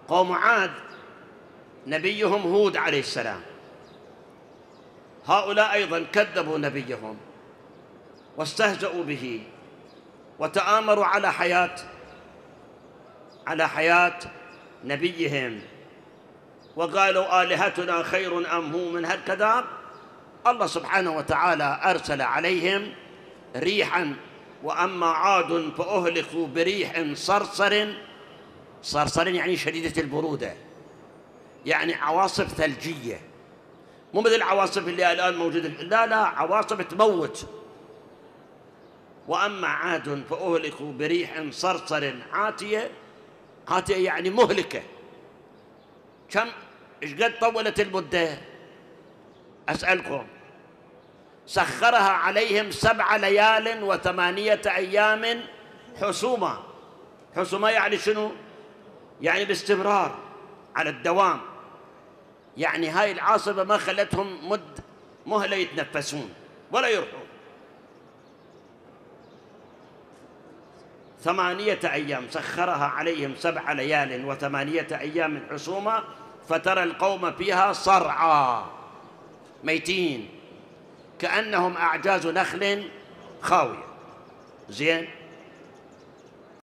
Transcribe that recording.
قوم عاد نبيهم هود عليه السلام، هؤلاء أيضا كذبوا نبيهم واستهزأوا به وتآمروا على حياة نبيهم، وقالوا آلهتنا خير أم هو من هالكذاب. الله سبحانه وتعالى أرسل عليهم ريحا، وأما عاد فأهلكوا بريح صرصر يعني شديدة البرودة، يعني عواصف ثلجية، مو مثل العواصف اللي الآن موجودة، لا عواصف تموت. وأما عاد فأهلكوا بريح صرصر عاتية يعني مهلكة. إيش قد طولت المدة؟ أسألكم، سخرها عليهم 7 ليال و8 أيام حسوما. حسوما يعني شنو؟ يعني باستمرار على الدوام، يعني هاي العاصفة ما خلتهم مهلة يتنفسون ولا يرحون. 8 أيام سخرها عليهم 7 ليال و8 أيام حسوما، فترى القوم فيها صرعى ميتين كأنهم أعجاز نخل خاوية. زين،